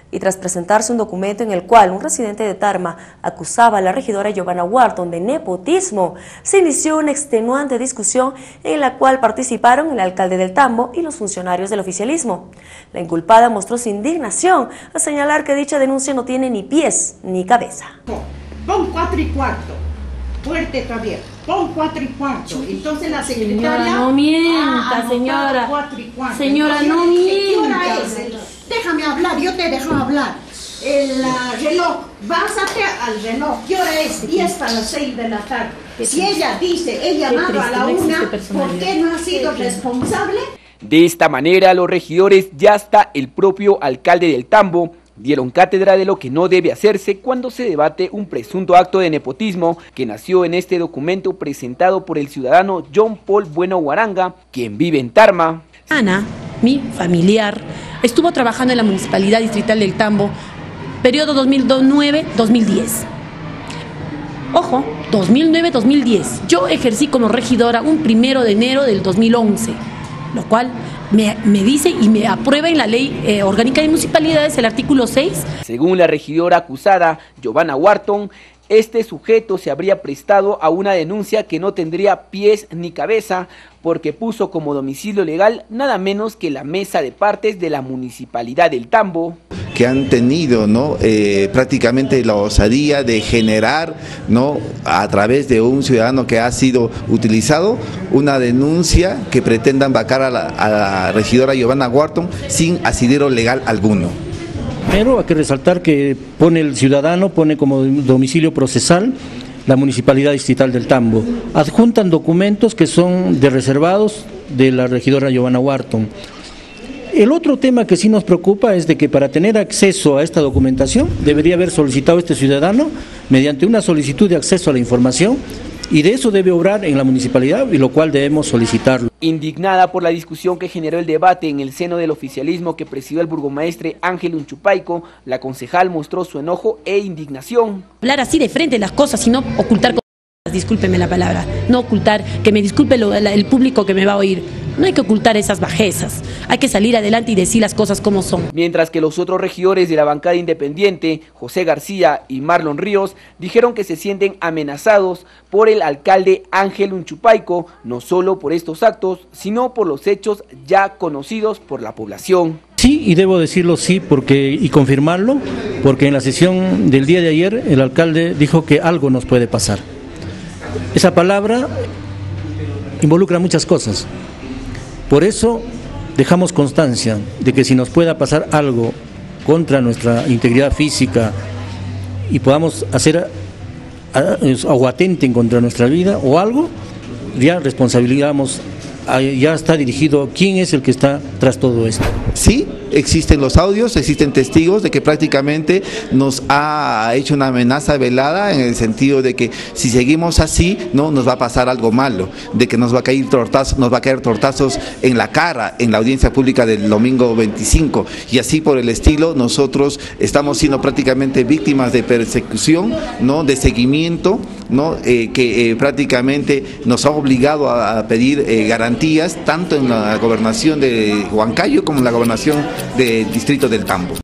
Y tras presentarse un documento en el cual un residente de Tarma acusaba a la regidora Giovanna Wharton de nepotismo, se inició una extenuante discusión en la cual participaron el alcalde del Tambo y los funcionarios del oficialismo. La inculpada mostró su indignación al señalar que dicha denuncia no tiene ni pies ni cabeza. Pon 4 y cuarto, fuerte todavía, pon 4 y cuarto. Entonces la secretaria... Señora, no mienta, señora. 4 y cuarto. Señora, Entonces, no ¿qué hora mienta. es? Déjame hablar, yo te dejo hablar. El reloj, básate al reloj. ¿Qué hora es? 10 para las 6 de la tarde. Si ella dice, he llamado a la 1, ¿por qué no ha sido responsable? De esta manera, los regidores y hasta el propio alcalde del Tambo dieron cátedra de lo que no debe hacerse cuando se debate un presunto acto de nepotismo que nació en este documento presentado por el ciudadano John Paul Bueno Guaranga, quien vive en Tarma. Ana, mi familiar, estuvo trabajando en la Municipalidad Distrital del Tambo, periodo 2009-2010. Ojo, 2009-2010. Yo ejercí como regidora un 1 de enero del 2011, lo cual me dice y me aprueba en la Ley Orgánica de Municipalidades el artículo 6. Según la regidora acusada, Giovanna Wharton, este sujeto se habría prestado a una denuncia que no tendría pies ni cabeza porque puso como domicilio legal nada menos que la mesa de partes de la Municipalidad del Tambo. Que han tenido, ¿no? Prácticamente la osadía de generar, ¿no? A través de un ciudadano que ha sido utilizado, una denuncia que pretendan vacar a la regidora Giovanna Wharton sin asidero legal alguno. Pero hay que resaltar que el ciudadano pone como domicilio procesal la Municipalidad Distrital del Tambo. Adjuntan documentos que son de reservados de la regidora Giovanna Wharton. El otro tema que sí nos preocupa es de que para tener acceso a esta documentación debería haber solicitado este ciudadano mediante una solicitud de acceso a la información, y de eso debe obrar en la municipalidad, y lo cual debemos solicitarlo. Indignada por la discusión que generó el debate en el seno del oficialismo que presidió el burgomaestre Ángel Unchupaico, la concejal mostró su enojo e indignación. Hablar así de frente las cosas y no ocultar cosas, discúlpeme la palabra, no ocultar, que me disculpe el público que me va a oír. No hay que ocultar esas bajezas, hay que salir adelante y decir las cosas como son. Mientras que los otros regidores de la bancada independiente, José García y Marlon Ríos, dijeron que se sienten amenazados por el alcalde Ángel Unchupaico, no solo por estos actos, sino por los hechos ya conocidos por la población. Sí, y debo decirlo sí y confirmarlo, porque en la sesión del día de ayer el alcalde dijo que algo nos puede pasar. Esa palabra involucra muchas cosas. Por eso dejamos constancia de que si nos pueda pasar algo contra nuestra integridad física y podamos hacer o atenten contra nuestra vida o algo, ya responsabilizamos, ya está dirigido quién es el que está tras todo esto. Sí, existen los audios, existen testigos de que prácticamente nos ha hecho una amenaza velada en el sentido de que si seguimos así, no nos va a pasar algo malo, de que nos va a caer tortazos en la cara en la audiencia pública del domingo 25, y así por el estilo. Nosotros estamos siendo prácticamente víctimas de persecución, ¿no? De seguimiento, ¿no? Que prácticamente nos ha obligado a pedir garantías tanto en la gobernación de Huancayo como en la gobernación del distrito del Tambo.